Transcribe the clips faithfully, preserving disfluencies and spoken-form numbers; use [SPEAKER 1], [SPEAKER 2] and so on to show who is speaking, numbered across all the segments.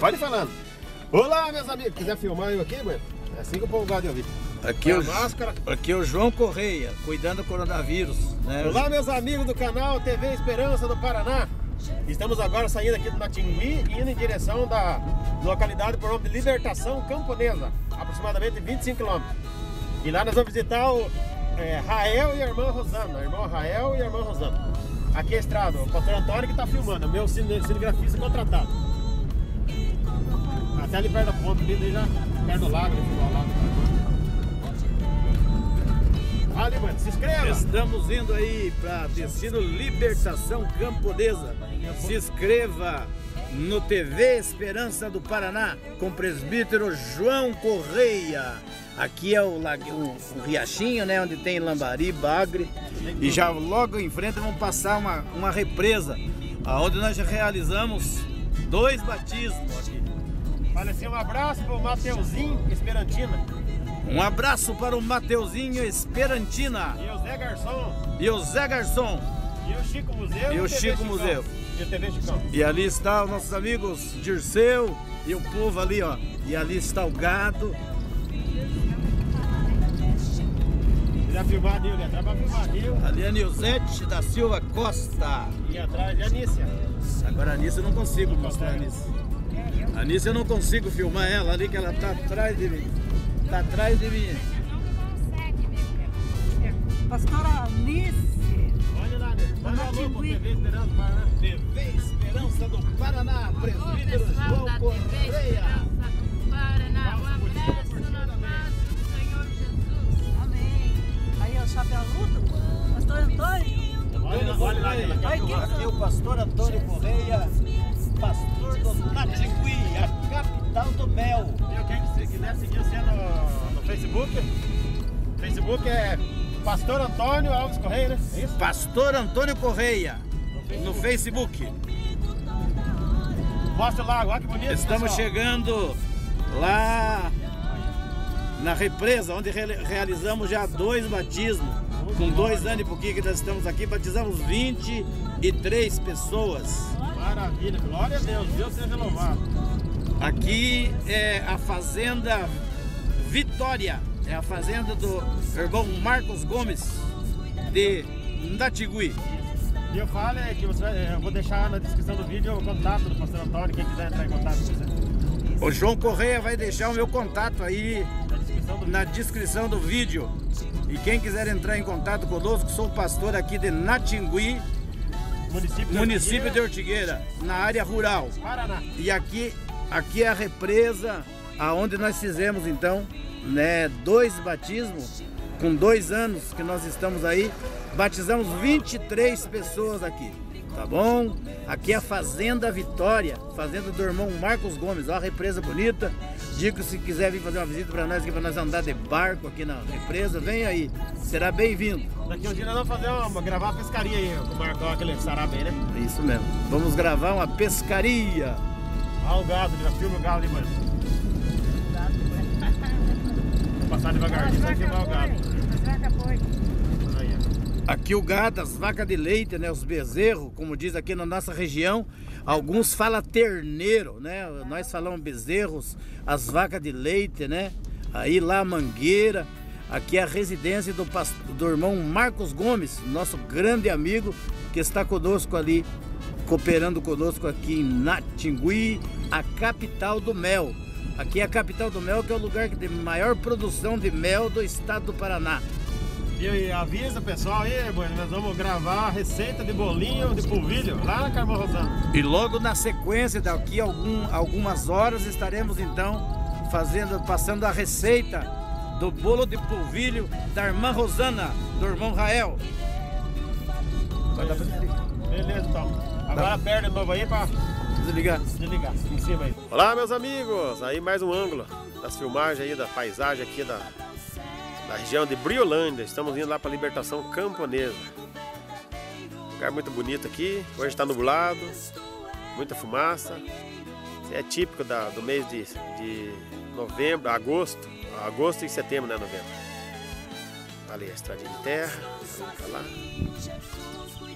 [SPEAKER 1] Pode ir falando. Olá, meus amigos. Quiser filmar eu aqui, mano? É assim que o povo gosta de ouvir.
[SPEAKER 2] Aqui, o,
[SPEAKER 1] máscara.
[SPEAKER 2] aqui é o João Correia, cuidando do coronavírus, né?
[SPEAKER 1] Olá, meus amigos do canal T V Esperança do Paraná. Estamos agora saindo aqui do Natingui e indo em direção da localidade por nome de Libertação Camponesa, aproximadamente vinte e cinco quilômetros. E lá nós vamos visitar o é, Rael e a irmã Rosana, o irmão Rael e a irmã Rosana. Aqui é a estrada, o pastor Antônio que está filmando, o meu cine, cinegrafista contratado. Até ali perto da ponta, ali já perto do lago, ali do lago. Ali, mano, se inscreva!
[SPEAKER 2] Estamos indo aí para destino Libertação Camponesa. Se inscreva no T V Esperança do Paraná com o presbítero João Correia. Aqui é o, o, o riachinho, né, onde tem lambari, bagre. E já logo em frente vamos passar uma, uma represa, onde nós já realizamos dois batismos aqui.
[SPEAKER 1] Olha assim, um abraço para o Mateuzinho Esperantina.
[SPEAKER 2] Um abraço para o Mateuzinho Esperantina.
[SPEAKER 1] E o Zé Garçom.
[SPEAKER 2] E o Zé Garçom.
[SPEAKER 1] E o Chico Museu.
[SPEAKER 2] E o Chico Museu.
[SPEAKER 1] E o T V Chicão.
[SPEAKER 2] E ali está os nossos amigos Dirceu e o povo ali, ó. E ali está o gado.
[SPEAKER 1] Já filmar ali, ali atrás vai filmar ali.
[SPEAKER 2] Ali é Nilzete da Silva Costa.
[SPEAKER 1] E atrás é a Anícia.
[SPEAKER 2] Agora a Anícia eu não consigo mostrar a Anícia. A Anícia eu não consigo filmar ela ali, que ela tá atrás de mim. Tá atrás de mim.
[SPEAKER 3] Pastora Anice.
[SPEAKER 1] Olha lá, né? Manda um alô pro T V Esperança do Paraná.
[SPEAKER 2] T V Esperança do Paraná, presbítero João Correia.
[SPEAKER 4] Paraná, um abraço na paz do Senhor Jesus.
[SPEAKER 3] Amém. Aí é o chapeludo, pastor Antônio.
[SPEAKER 1] Olha, olha lá, olha lá.
[SPEAKER 2] Aqui, aqui o pastor Antônio Correia, pastor do Natingui, a capital do mel.
[SPEAKER 1] E quem quiser seguir você no, no Facebook, Facebook é Pastor Antônio Alves Correia, né? É isso?
[SPEAKER 2] Pastor Antônio Correia, no Facebook.
[SPEAKER 1] Mostra o lago, olha que bonito.
[SPEAKER 2] Estamos
[SPEAKER 1] pessoal.
[SPEAKER 2] chegando lá na represa, onde re realizamos já dois batismos. Com dois anos e pouquinho que nós estamos aqui, batizamos vinte e três pessoas.
[SPEAKER 1] Maravilha, glória a Deus, Deus seja louvado.
[SPEAKER 2] Aqui é a Fazenda Vitória, é a fazenda do irmão Marcos Gomes, de Natingui.
[SPEAKER 1] E eu falo é que você, eu vou deixar na descrição do vídeo o contato do pastor Antônio, quem quiser entrar em contato com você.
[SPEAKER 2] O João Correia vai deixar o meu contato aí
[SPEAKER 1] Na descrição do
[SPEAKER 2] na descrição do vídeo. E quem quiser entrar em contato conosco, sou o pastor aqui de Natingui,
[SPEAKER 1] município de
[SPEAKER 2] município de
[SPEAKER 1] Ortigueira,
[SPEAKER 2] Ortigueira, na área rural.
[SPEAKER 1] Paraná.
[SPEAKER 2] E aqui, aqui é a represa, aonde nós fizemos então, né, dois batismos, com dois anos que nós estamos aí, batizamos vinte e três pessoas aqui, tá bom? Aqui é a Fazenda Vitória, fazenda do irmão Marcos Gomes, ó, a represa bonita. Digo, se quiser vir fazer uma visita para nós aqui, para nós andar de barco aqui na represa, vem aí, será bem-vindo.
[SPEAKER 1] Daqui um dia nós vamos fazer uma, gravar uma pescaria aí, com o Marcão, aquele sarabé, né?
[SPEAKER 2] Isso mesmo, vamos gravar uma pescaria.
[SPEAKER 1] Olha o gado, já filma o gado ali, mano. Vou passar devagarzinho, vai filmar o gado.
[SPEAKER 3] As vacas foi.
[SPEAKER 1] Aí, ó.
[SPEAKER 2] Aqui o gado, as vacas de leite, né, os bezerros, como diz aqui na nossa região, alguns falam terneiro, né, nós falamos bezerros, as vacas de leite, né, aí lá a Mangueira, aqui é a residência do, pastor, do irmão Marcos Gomes, nosso grande amigo, que está conosco ali, cooperando conosco aqui em Natingui, a capital do mel. Aqui é a capital do mel, que é o lugar de maior produção de mel do estado do Paraná.
[SPEAKER 1] E avisa o pessoal aí, mano, nós vamos gravar a receita de bolinho de polvilho lá na Carmão Rosana.
[SPEAKER 2] E logo na sequência, daqui a algum, algumas horas, estaremos então fazendo, passando a receita do bolo de polvilho da irmã Rosana, do irmão Rael. Vai dar pra desligar.
[SPEAKER 1] Beleza, então. Agora aperta de novo aí pra
[SPEAKER 2] Desligar.
[SPEAKER 1] desligar, em cima aí. Olá, meus amigos, aí mais um ângulo das filmagens aí, da paisagem aqui da, da região de Briolândia. Estamos indo lá para Libertação Camponesa. Lugar muito bonito aqui, hoje está nublado, muita fumaça. É típico da, do mês de, de novembro, agosto, agosto e setembro, né, novembro. Ali a estradinha de terra, vamos pra lá.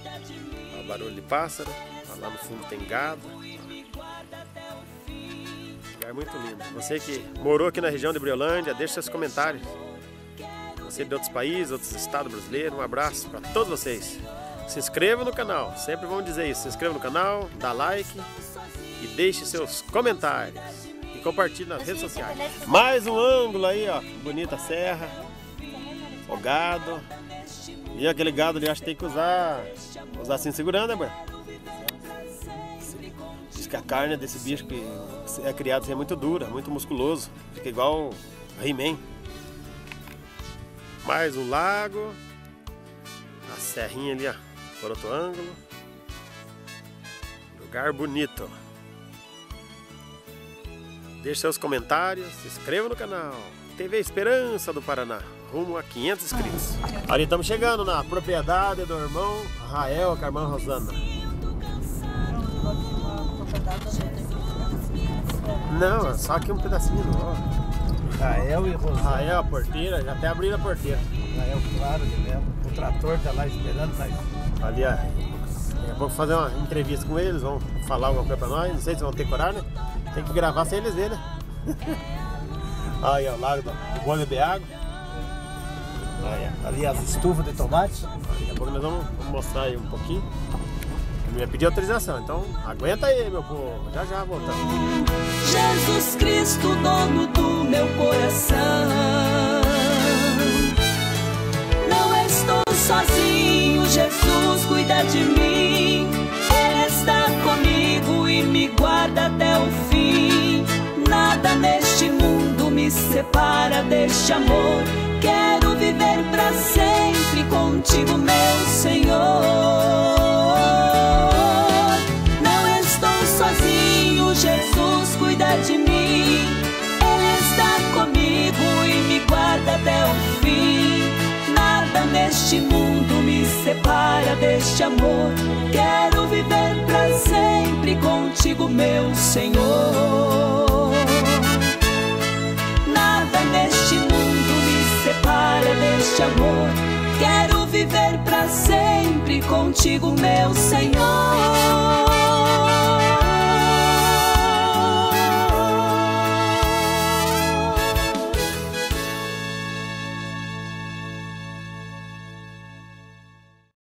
[SPEAKER 1] Olha o barulho de pássaro, lá no fundo tem gado. muito lindo. Você que morou aqui na região de Briolândia, deixe seus comentários. Você de outros países, outros estados brasileiros, um abraço para todos vocês. Se inscreva no canal, sempre vamos dizer isso. Se inscreva no canal, dá like e deixe seus comentários. E compartilhe nas redes sociais. Mais um ângulo aí, ó. Bonita serra. O gado. E aquele gado ali, acho que tem que usar, usar assim segurando, né, boy? Diz que a carne desse bicho que é criado assim é muito dura, muito musculoso. Fica igual He-Man. Mais um lago. A serrinha ali, ó, por outro ângulo. Lugar bonito. Deixe seus comentários, se inscreva no canal. T V Esperança do Paraná, rumo a quinhentos inscritos. Ali estamos chegando na propriedade do irmão Rael com a irmã Rosana. Não, só aqui um pedacinho. Ó.
[SPEAKER 2] Rael e Rosana.
[SPEAKER 1] Rael, a porteira, já até abriram a porteira.
[SPEAKER 2] Rael, claro, de mesmo. O trator tá lá esperando. Tá...
[SPEAKER 1] Ali, ó. Daqui a pouco fazer uma entrevista com eles, vão falar alguma coisa pra nós. Não sei se vão ter coragem, né? Tem que gravar sem eles verem, né? Aí, ó, o lago do bom beber água.
[SPEAKER 2] Aí, ali as estufas de tomate.
[SPEAKER 1] Daqui a pouco nós vamos, vamos mostrar aí um pouquinho. Eu ia pedir autorização, então aguenta aí, meu povo. Já já voltamos.
[SPEAKER 5] Jesus Cristo, dono do meu coração. Não estou sozinho, Jesus cuida de mim. Ele está comigo e me guarda até o fim. Nada neste mundo me separa deste amor. Quero viver pra sempre contigo, meu Senhor. Não estou sozinho, Jesus cuida de mim. Ele está comigo e me guarda até o fim. Nada neste mundo me separa deste amor. Quero viver pra sempre contigo, meu Senhor. Nada neste mundo me separa deste amor. Quero viver pra sempre contigo, meu Senhor.